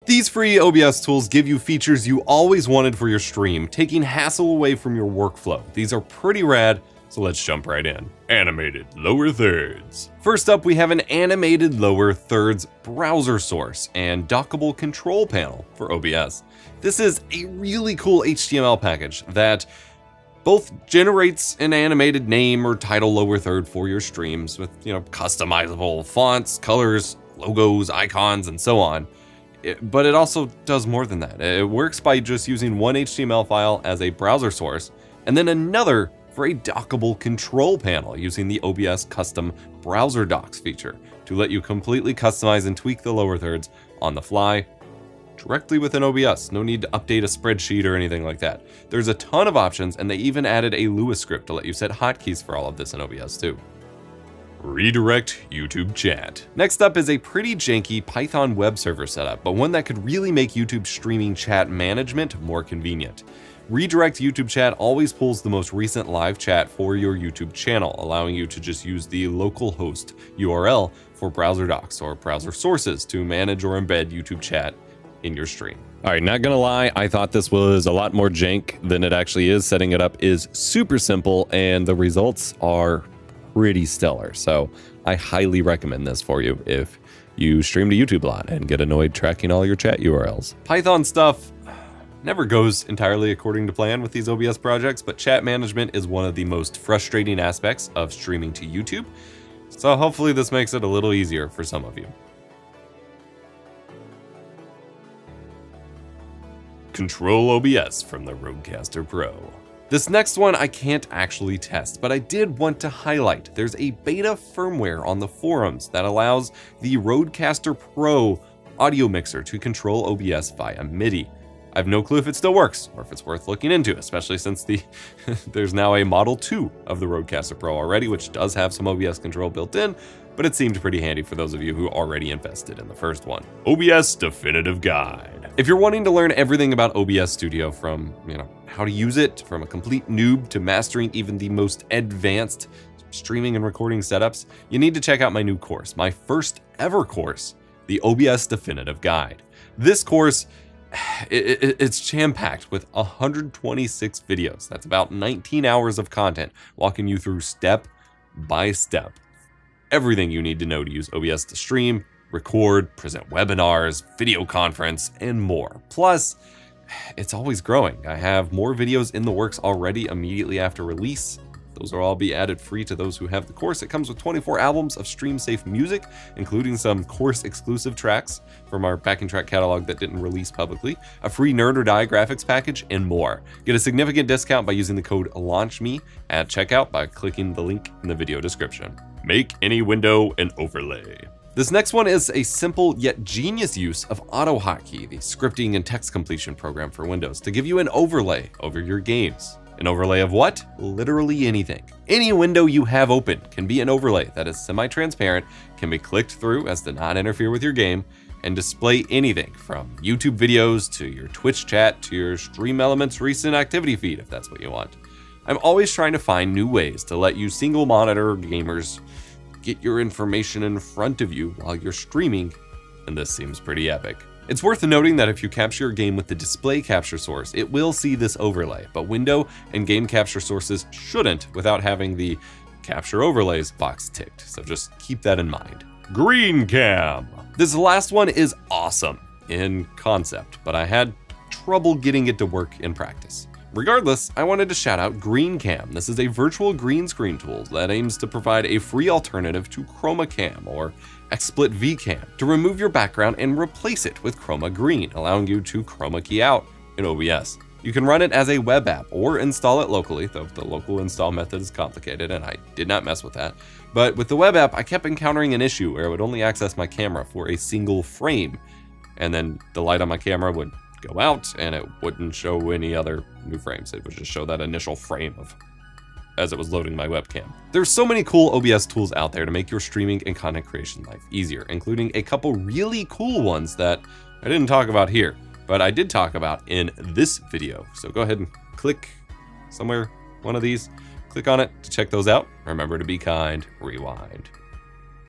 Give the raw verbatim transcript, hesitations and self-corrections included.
These free O B S tools give you features you always wanted for your stream, taking hassle away from your workflow. These are pretty rad, so let's jump right in. Animated lower thirds. First up, we have an animated lower thirds browser source and dockable control panel for O B S. This is a really cool H T M L package that both generates an animated name or title lower third for your streams with, you know, customizable fonts, colors, logos, icons, and so on. It, but it also does more than that. It works by just using one H T M L file as a browser source, and then another for a dockable control panel using the O B S custom browser docs feature to let you completely customize and tweak the lower thirds on the fly directly within O B S. No need to update a spreadsheet or anything like that. There's a ton of options, and they even added a Lua script to let you set hotkeys for all of this in O B S too. Redirect YouTube chat. Next up is a pretty janky Python web server setup, but one that could really make YouTube streaming chat management more convenient. Redirect YouTube chat always pulls the most recent live chat for your YouTube channel, allowing you to just use the localhost U R L for browser docs or browser sources to manage or embed YouTube chat in your stream. All right, not gonna lie, I thought this was a lot more jank than it actually is. Setting it up is super simple, and the results are pretty stellar. So I highly recommend this for you if you stream to YouTube a lot and get annoyed tracking all your chat U R Ls. Python stuff never goes entirely according to plan with these O B S projects, but chat management is one of the most frustrating aspects of streaming to YouTube. So hopefully this makes it a little easier for some of you. Control O B S from the Rodecaster Pro. This next one I can't actually test, but I did want to highlight. There's a beta firmware on the forums that allows the Rodecaster Pro audio mixer to control O B S via MIDI. I have no clue if it still works or if it's worth looking into, especially since the there's now a Model two of the Rodecaster Pro already, which does have some O B S control built in, but it seemed pretty handy for those of you who already invested in the first one. O B S Definitive Guide. If you're wanting to learn everything about O B S Studio, from, you know, how to use it, from a complete noob to mastering even the most advanced streaming and recording setups, you need to check out my new course, my first ever course, the O B S Definitive Guide. This course, it, it, it's jam-packed with one hundred twenty-six videos. That's about nineteen hours of content, walking you through step by step everything you need to know to use O B S to stream, record, present webinars, video conference, and more. Plus, it's always growing. I have more videos in the works already immediately after release. Those will all be added free to those who have the course. It comes with twenty-four albums of stream-safe music, including some course-exclusive tracks from our backing track catalog that didn't release publicly, a free Nerd or Die graphics package, and more. Get a significant discount by using the code LAUNCHME at checkout by clicking the link in the video description. Make any window an overlay. This next one is a simple yet genius use of AutoHotkey, the scripting and text completion program for Windows, to give you an overlay over your games. An overlay of what? Literally anything. Any window you have open can be an overlay that is semi-transparent, can be clicked through as to not interfere with your game, and display anything from YouTube videos to your Twitch chat to your Stream Elements recent activity feed, if that's what you want. I'm always trying to find new ways to let you single monitor gamers get your information in front of you while you're streaming, and this seems pretty epic. It's worth noting that if you capture your game with the display capture source, it will see this overlay, but window and game capture sources shouldn't without having the capture overlays box ticked, so just keep that in mind. Green Cam. This last one is awesome in concept, but I had trouble getting it to work in practice. Regardless, I wanted to shout out Green Cam. This is a virtual green screen tool that aims to provide a free alternative to Chroma Cam or XSplit V Cam to remove your background and replace it with Chroma Green, allowing you to chroma key out in O B S. You can run it as a web app or install it locally, though the local install method is complicated and I did not mess with that. But with the web app, I kept encountering an issue where it would only access my camera for a single frame, and then the light on my camera would go out and it wouldn't show any other new frames. It would just show that initial frame of as it was loading my webcam. There's so many cool O B S tools out there to make your streaming and content creation life easier, including a couple really cool ones that I didn't talk about here, but I did talk about in this video. So go ahead and click somewhere, one of these, click on it to check those out. Remember to be kind, rewind.